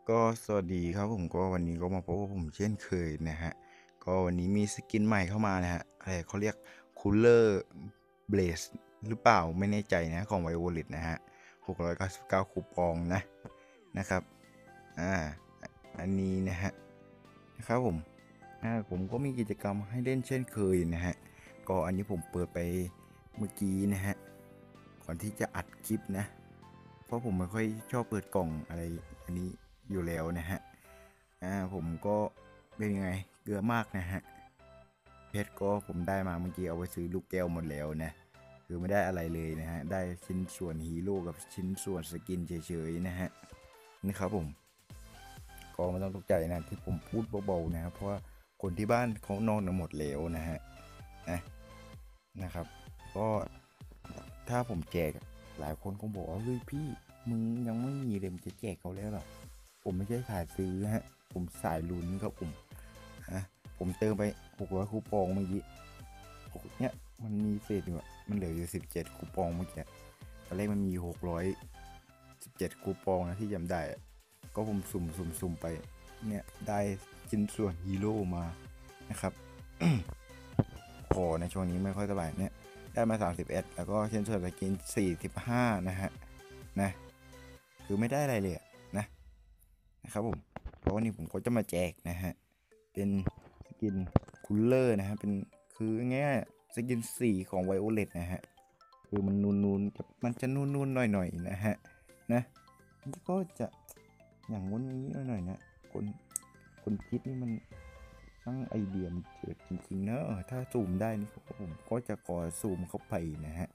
ก็สวัสดีครับผมก็วันนี้ก็มาพบกับผมเช่นเคยนะฮะก็วันนี้มีสกินใหม่เข้ามานะฮะอะไรเขาเรียกคูลเลอร์เบลสหรือเปล่าไม่แน่ใจนะของไวโอเลตนะฮะ699คูปองนะครับอ่าอันนี้นะฮะนะครับผมก็มีกิจกรรมให้เล่นเช่นเคยนะฮะก็อันนี้ผมเปิดไปเมื่อกี้นะฮะก่อนที่จะอัดคลิปนะเพราะผมไม่ค่อยชอบเปิดกล่องอะไรอันนี้อยู่แล้วนะฮะผมก็เป็นยังไงเกลือมากนะฮะเพชรก็ผมได้มาเมื่อกี้เอาไปซื้อลูกแก้วหมดแล้วนะคือไม่ได้อะไรเลยนะฮะได้ชิ้นส่วนฮีโร่กับชิ้นส่วนสกินเฉยๆนะฮะนี่ครับผมก็ไม่ต้องตกใจนะที่ผมพูดเบาๆนะครับเพราะว่าคนที่บ้านเขานอนหมดแล้วนะฮะนะนะครับก็ถ้าผมแจกหลายคนคงบอกว่าเฮ้ยพี่มึงยังไม่มีเลยมึงจะแจกเขาแล้วหรอผมไม่ใช่สายซื้อฮะผมสายลุ้นครับผมเติมไป600คูปองเมื่อกี้เนี่ยมันมีเศษอยู่มันเหลืออยู่17คูปองเมื่อกี้ตอนแรกมันมี617คูปองนะที่จำได้ก็ผมสุ่มไปเนี่ยได้ชิ้นส่วนฮีโร่มานะครับพอในช่วงนี้ไม่ค่อยสบายเนี่ยได้มา31แล้วก็ชิ้นส่วนสกิน45นะฮะนะคือไม่ได้อะไรเลยนะครับผมเพราะวันนี้ผมก็จะมาแจกนะฮะเป็นสกินคูลเลอร์นะฮะเป็นคือง่ายๆสกินสีของไวโอเลตนะฮะคือมันนูนๆมันจะนูนๆหน่อยๆนะฮะนะก็จะอย่างงู้นอย่างนี้หน่อยๆนะคนคิดนี่มันช่างไอเดียมันเจิดจริงๆเนอะถ้าซูมได้นี่ผมก็จะขอซูมเข้าไปนะฮะ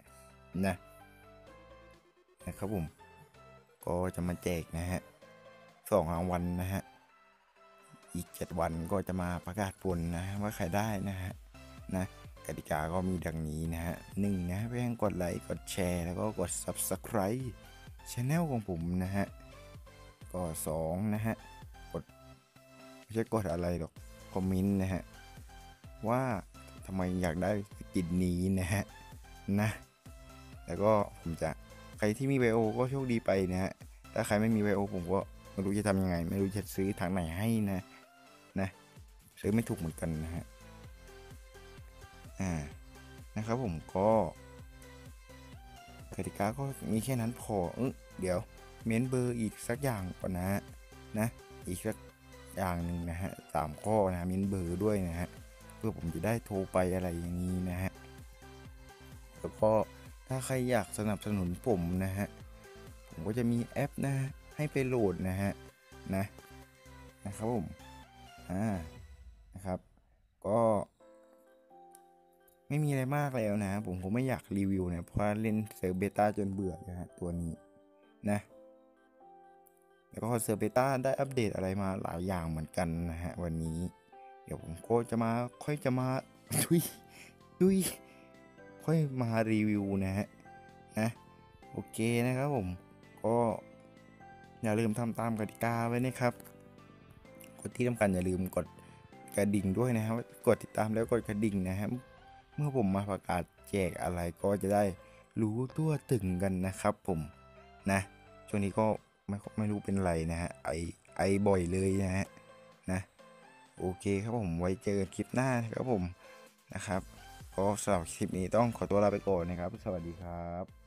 นะครับผมก็จะมาแจกนะฮะ2 รางวัลนะฮะอีก7 วันก็จะมาประกาศผลนะว่าใครได้นะฮะนะกติกาก็มีดังนี้นะฮะ1นะเพียงกดไลค์กดแชร์แล้วก็กด Subscribe Channel ของผมนะฮะก็2นะฮะกดไม่ใช่กดอะไรหรอกคอมเมนต์นะฮะว่าทำไมอยากได้สกินนี้นะฮะนะแล้วก็ผมจะใครที่มีไบโอก็โชคดีไปนะฮะถ้าใครไม่มีไบโอผมก็ไม่รู้จะทำยังไงไม่รู้จะซื้อทางไหนให้นะซื้อไม่ถูกเหมือนกันนะฮะนะครับผมก็กติกาก็มีแค่นั้นพอเดี๋ยวเมนเบอร์อีกสักอย่างก่อนนะอีกสักอย่างหนึ่งนะฮะ3 ข้อนะเมนเบอร์ด้วยนะฮะเพื่อผมจะได้โทรไปอะไรอย่างนี้นะฮะแล้วก็ถ้าใครอยากสนับสนุนผมนะฮะผมก็จะมีแอปนะให้ไปโหลดนะฮะนะครับผมนะครับก็ไม่มีอะไรมากแล้วนะผมไม่อยากรีวิวนะเพราะเล่นเซิร์ฟเบต้าจนเบื่อนะฮะตัวนี้นะแล้วก็เซิร์ฟเบต้าได้อัปเดตอะไรมาหลายอย่างเหมือนกันนะฮะวันนี้เดี๋ยวผมก็จะมาค่อยจะมาดุยดุยค่อยมารีวิวนะฮะโอเคนะครับผมก็อย่าลืมทำตามกติกาไว้นะครับกดที่สำคัญอย่าลืมกดกระดิ่งด้วยนะครับกดติดตามแล้วกดกระดิ่งนะครับเมื่อผมมาประกาศแจกอะไรก็จะได้รู้ตัวถึงกันนะครับผมนะช่วงนี้ก็ไม่รู้เป็นไรนะฮะไอบ่อยเลยนะโอเคครับผมไว้เจอกันคลิปหน้าครับผมนะครับก็สำหรับคลิปนี้ต้องขอตัวลาไปก่อนนะครับสวัสดีครับ